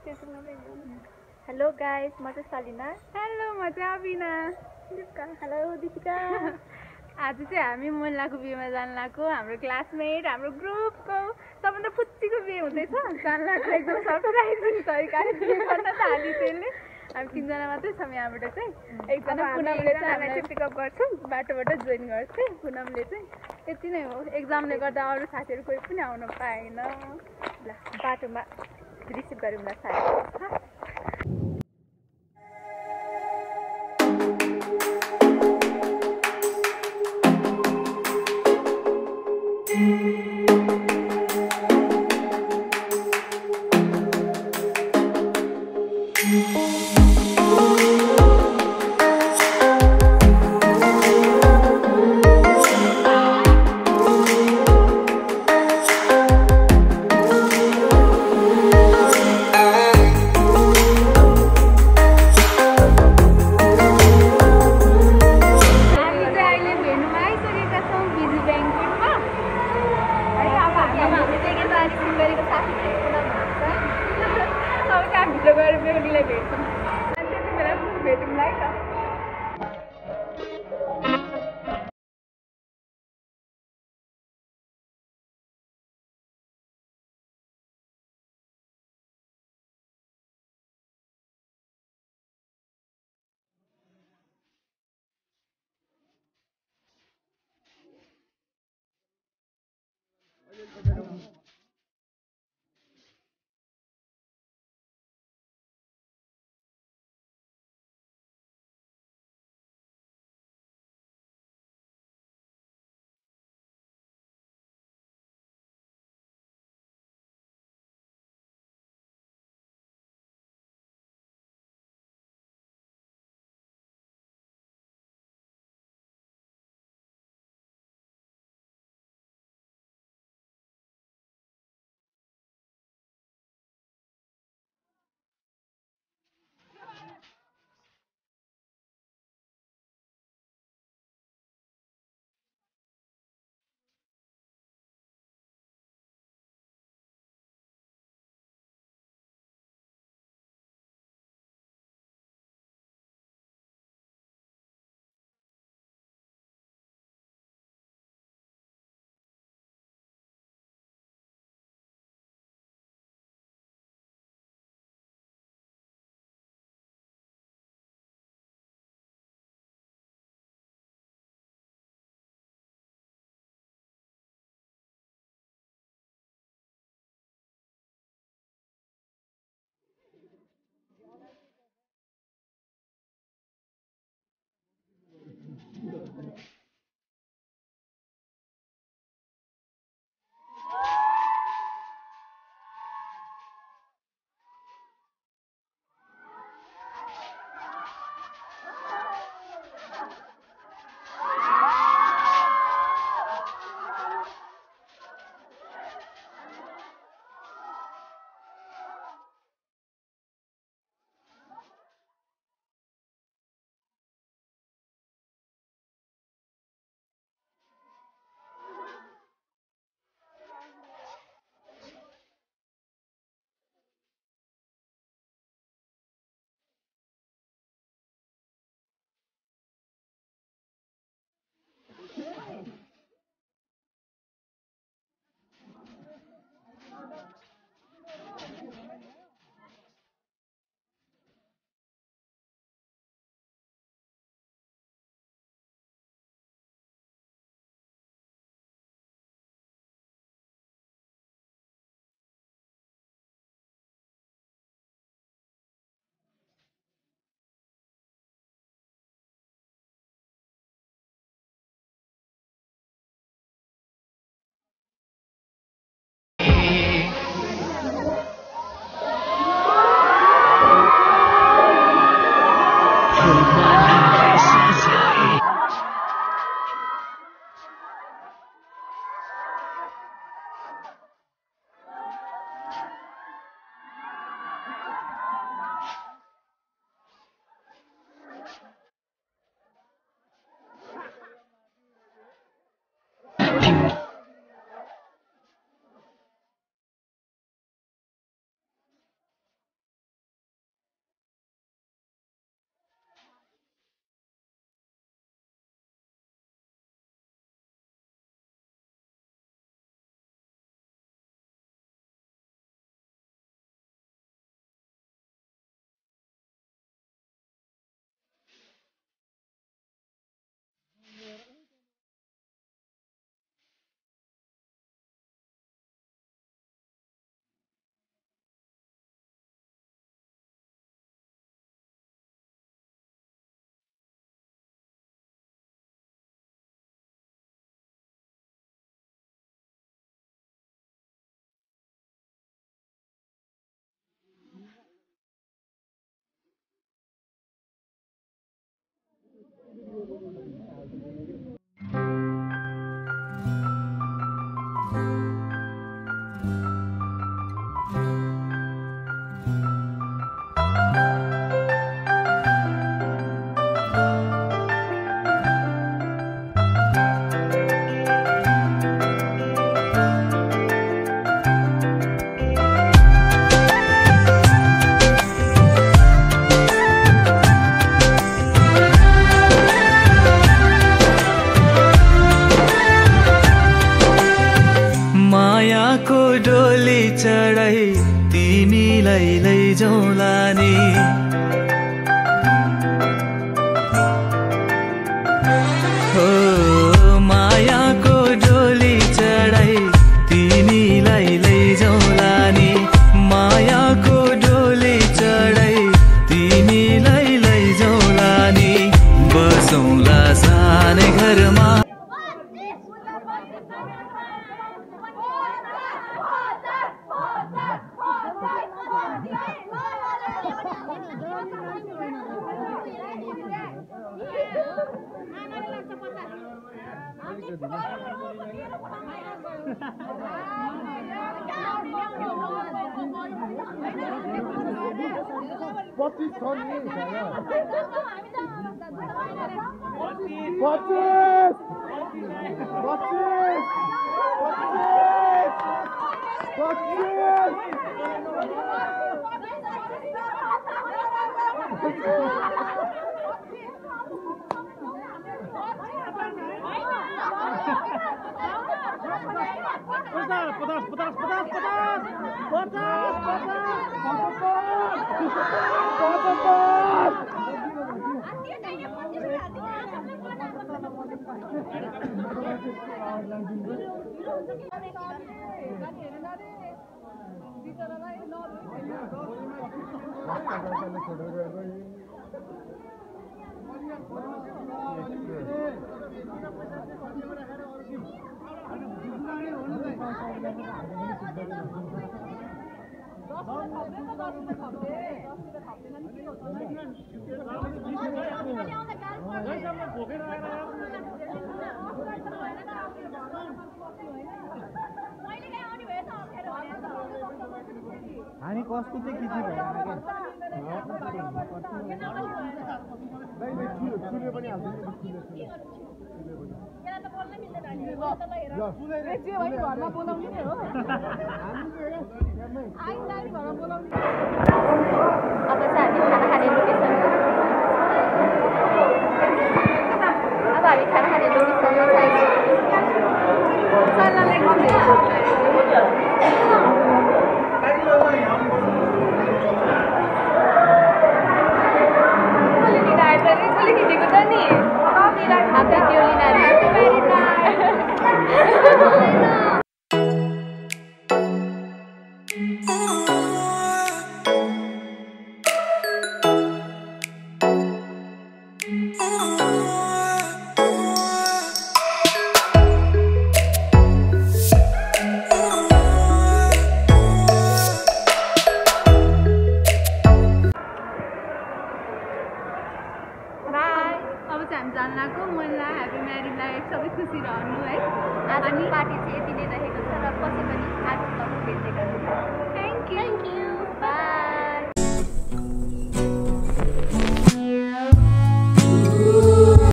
Hello guys, म चाहिँ Salina. Hello, म चाहिँ अबिना। हेलो दिपिका। आज चाहिँ हामी मुल्लाको बिहेमा जान लागेको। हाम्रो क्लासमेट, हाम्रो ग्रुपको सबभन्दा फुच्चीको बिहे हुँदैछ। जान लागेको एकदम सरप्राइजिङ तरिकाले बिहे गर्न थाली त्यसले। हामी 3 जना मात्रै छौँ यहाँबाट चाहिँ। एकजना पुनमले चाहिँ हामीलाई पिकअप गर्छौँ, बाटोबाट जोइन गर्छ पुनमले चाहिँ। यति नै हो। एक्जामले गर्दा अरू साथीहरू कोही पनि आउन पाएन। ल बाटोमा रिसिभ गरौँ ल साथी। भिडियो गरेर बेहुलीलाई भेट्छौँ। त्यति बेला भेटौँला है त। मायाको डोली चढाई तिमीलाई लैजाउँला नि हो मायाको डोली चढाई तिमीलाई लैजाउँला नि मायाको डोली चढाई तिमीलाई लैजाउँला नि बसौँला सानै घरमा हामी कसको चाहिँ किची भयो अब चाहिँ हामी खाना खाने लोकेसन अब हामी खाना खाने लोकेसनमा पार्टी चाहिँ यति नै रहेको छ र पछि पनि आज तपाईँ भेट्दै गर्नु थ्याङ्क यू